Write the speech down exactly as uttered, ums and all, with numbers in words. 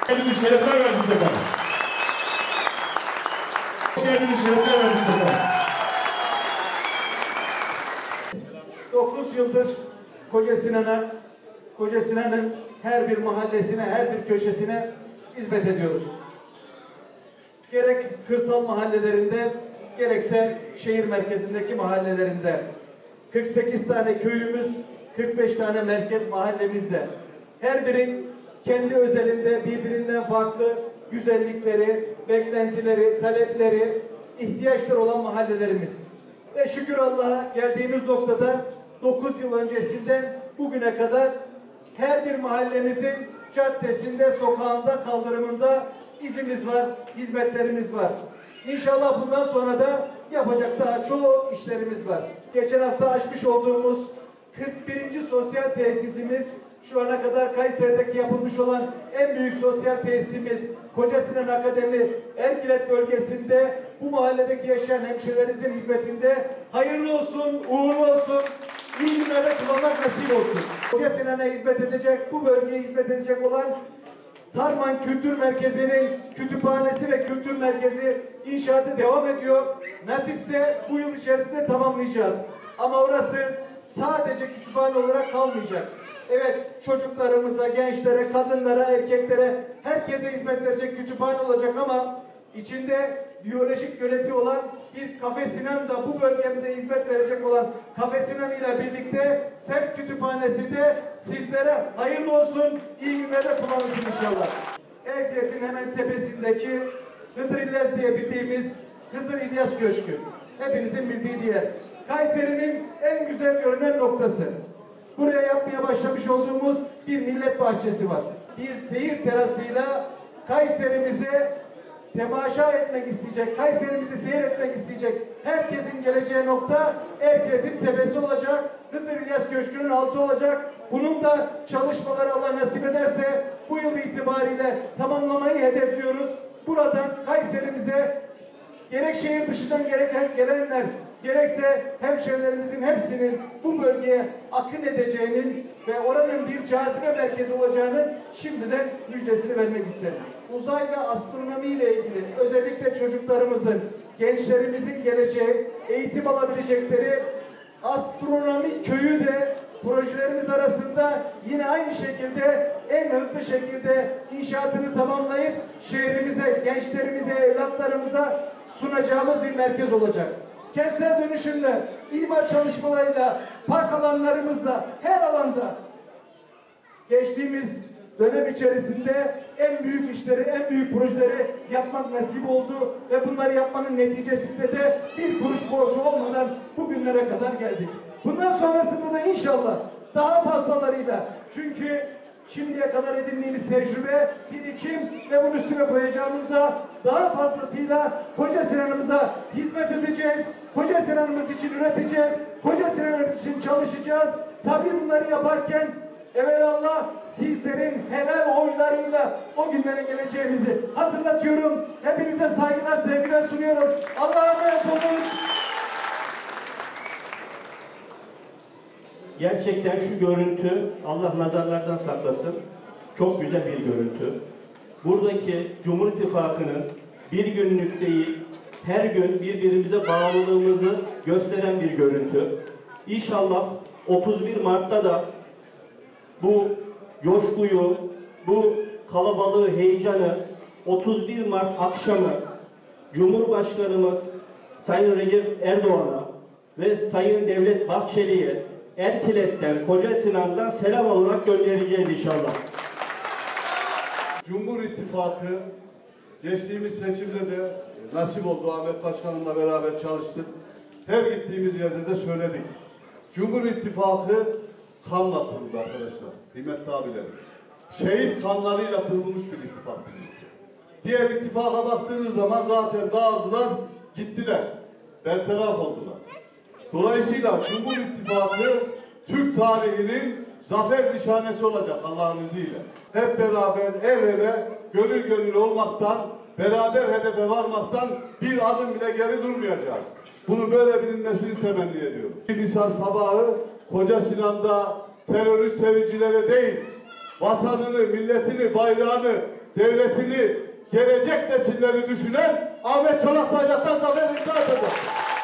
Geldiniz, şerefler verdiniz efendim. Hoş geldiniz, şerefler verdiniz efendim. dokuz yıldır Koca Sinan'a, Koca Sinan'ın her bir mahallesine, her bir köşesine hizmet ediyoruz. Gerek kırsal mahallelerinde, gerekse şehir merkezindeki mahallelerinde. kırk sekiz tane köyümüz, kırk beş tane merkez mahallemizde. Her biri kendi özelinde birbirinden farklı güzellikleri, beklentileri, talepleri, ihtiyaçları olan mahallelerimiz. Ve şükür Allah'a geldiğimiz noktada dokuz yıl öncesinden bugüne kadar her bir mahallemizin caddesinde, sokağında, kaldırımında izimiz var, hizmetlerimiz var. İnşallah bundan sonra da yapacak daha çoğu işlerimiz var. Geçen hafta açmış olduğumuz kırk birinci sosyal tesisimiz, şu ana kadar Kayseri'deki yapılmış olan en büyük sosyal tesisimiz Koca Sinan Akademi Erkilet bölgesinde bu mahalledeki yaşayan hemşehrilerimizin hizmetinde hayırlı olsun, uğurlu olsun, iyi günlerde kullanmak nasip olsun. Koca Sinan'a hizmet edecek, bu bölgeye hizmet edecek olan Tarman Kültür Merkezi'nin kütüphanesi ve kültür merkezi inşaatı devam ediyor. Nasipse bu yıl içerisinde tamamlayacağız. Ama orası sadece kütüphane olarak kalmayacak. Evet, çocuklarımıza, gençlere, kadınlara, erkeklere, herkese hizmet verecek kütüphane olacak ama içinde biyolojik yöneti olan bir Kafe Sinan da bu bölgemize hizmet verecek olan Kafe Sinan ile birlikte semt kütüphanesi de sizlere hayırlı olsun, iyi günlerde kullanılsın inşallah. Erkilet'in hemen tepesindeki Hıdır İlyas diye bildiğimiz Hızır İlyas Köşkü. Hepinizin bildiği bir yer. Kayseri'nin en güzel görünen noktası. Buraya yapmaya başlamış olduğumuz bir millet bahçesi var. Bir seyir terasıyla Kayserimize temaşa etmek isteyecek, Kayserimizi seyretmek isteyecek herkesin geleceği nokta Erkilet'in tepesi olacak, Hızır İlyas Köşkü'nün altı olacak. Bunun da çalışmaları Allah nasip ederse bu yıl itibariyle tamamlamayı hedefliyoruz. Buradan Kayserimize gerek şehir dışından gereken gelenler, gerekse hemşehrilerimizin hepsinin bu bölgeye akın edeceğinin ve oranın bir cazibe merkezi olacağının şimdiden müjdesini vermek isterim. Uzay ve astronomi ile ilgili özellikle çocuklarımızın, gençlerimizin geleceği, eğitim alabilecekleri astronomi köyü de projelerimiz arasında yine aynı şekilde en hızlı şekilde inşaatını tamamlayıp şehrimize, gençlerimize, evlatlarımıza sunacağımız bir merkez olacak. Kentsel dönüşümle, imar çalışmalarıyla, park alanlarımızla, her alanda geçtiğimiz dönem içerisinde en büyük işleri, en büyük projeleri yapmak nasip oldu ve bunları yapmanın neticesinde de bir kuruş borcu olmadan bugünlere kadar geldik. Bundan sonrasında da inşallah daha fazlalarıyla, çünkü şimdiye kadar edindiğimiz tecrübe, birikim ve bunun üstüne koyacağımızda daha fazlasıyla Koca Sinan'ımıza hizmet edeceğiz. Koca Sinan'ımız için üreteceğiz. Koca Sinan'ımız için çalışacağız. Tabii bunları yaparken evelallah sizlerin helal oylarıyla o günlere geleceğimizi hatırlatıyorum. Hepinize saygılar, sevgiler sunuyorum. Allah'a emanet olun. Gerçekten şu görüntü, Allah nazarlardan saklasın, çok güzel bir görüntü. Buradaki Cumhur İttifakı'nın bir günlük değil, her gün birbirimize bağlılığımızı gösteren bir görüntü. İnşallah otuz bir Mart'ta da bu coşkuyu, bu kalabalığı, heyecanı otuz bir Mart akşamı Cumhurbaşkanımız Sayın Recep Erdoğan'a ve Sayın Devlet Bahçeli'ye Erkilet'ten, Koca Sinan'dan selam olarak göndereceğiz inşallah. Cumhur İttifakı geçtiğimiz seçimde de nasip oldu. Ahmet Başkanımla beraber çalıştık. Her gittiğimiz yerde de söyledik. Cumhur İttifakı kanla kuruldu arkadaşlar. Kıymetli abilerim. Şehit kanlarıyla kurulmuş bir ittifak bizim. Diğer ittifaka baktığınız zaman zaten dağıldılar, gittiler. Bertaraf oldular. Dolayısıyla Cumhur İttifakı Türk tarihinin zafer nişanesi olacak Allah'ın izniyle. Hep beraber el ele, gönül gönül olmaktan, beraber hedefe varmaktan bir adım bile geri durmayacağız. Bunu böyle bilinmesini temenni ediyorum. Nisan sabahı Koca Sinan'da terörist sevicilere değil, vatanını, milletini, bayrağını devletini, gelecek nesilleri düşünen Ahmet Çolak Bayraktar zafer imza atacak.